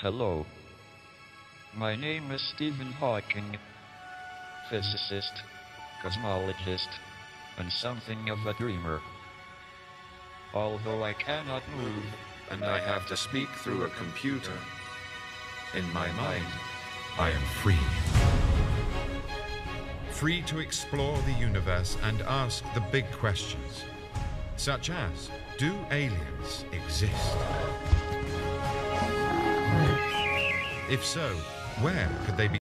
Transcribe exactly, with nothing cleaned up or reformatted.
Hello. My name is Stephen Hawking, physicist, cosmologist, and something of a dreamer. Although I cannot move, And I have to speak through a computer. In my mind, I am free. Free to explore the universe and ask the big questions, such as, do aliens exist? If so, where could they be?